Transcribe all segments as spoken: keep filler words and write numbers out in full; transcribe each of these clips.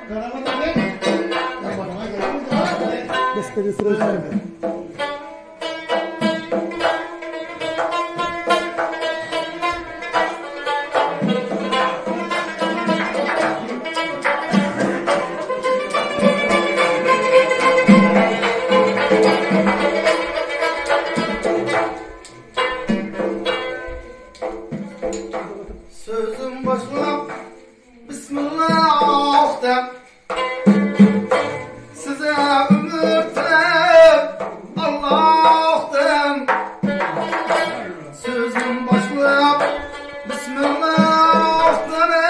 Sözüm başlap Bismillah de size ömür tilep Allah'tan sözüm başlap Bismillah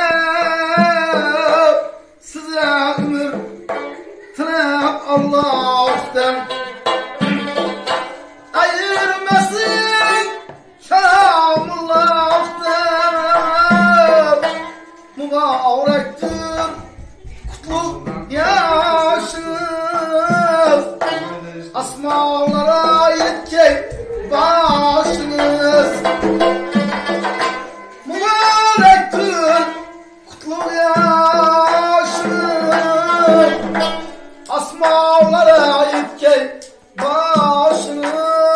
de size ömür tilep Allah'tan ayırmasın Kamullah'tan mübarektir kutlu yaşınız asmalara yetkey başınız mübarektir kutlu yaşınız asmalara yetkey başınız.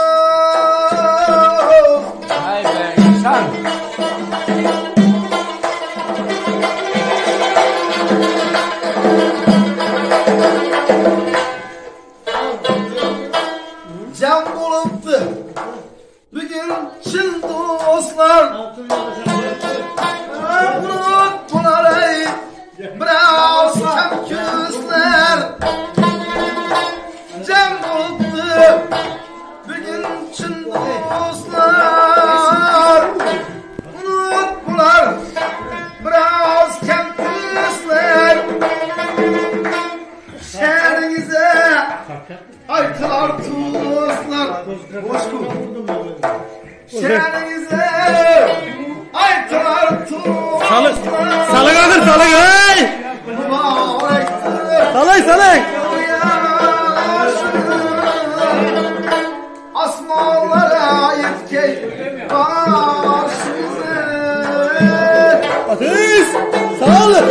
Hay be insan. Can buluptu bugün çin dostlar unuttular ey biraz kam gözler can buluptu bugün çin dostlar unuttular biraz kam gözler şehrinize aytılar tuzlar hoş bulduk şehrinize aytılar tuzlar Salık salık alır salık hey salık salık asmalara yetkey başınızı ateş salık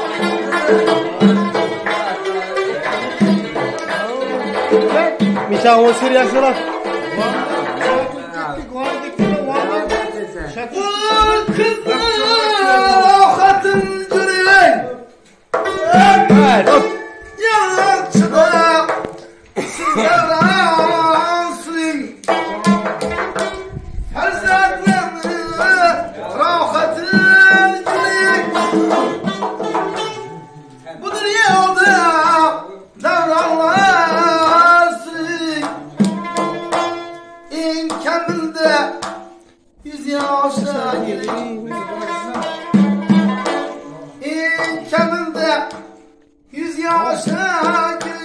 Mişa o sür yaşlar. Kızlar hatın görün Evet. Yalçıda sizlerden suyun Ferzatlarını rahatın görün Bu dünyada davranlar suyun En kamilde yüz yaşa gelin En kamilde yüz yaşa gelin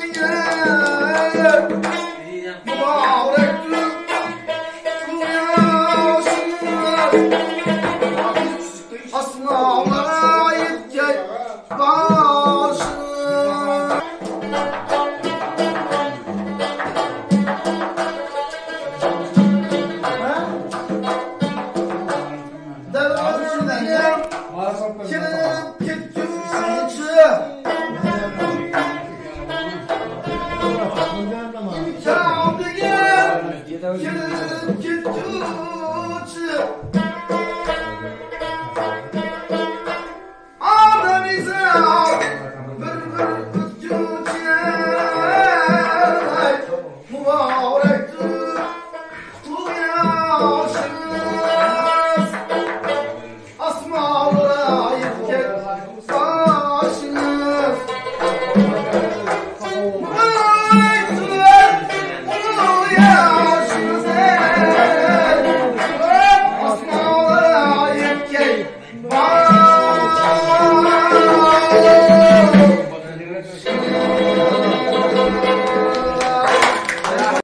Mübarektir kul yaşınız Asmalara yetkey başınız Kelip ketgücü İmkanlıgen Kelip ketgücü Ademize bir bir ötgücü Mübarektir kutlu yaşınız Asmalara yetkey başınız Mübarektir kutlu yaşınız Asmalara yetkey başınız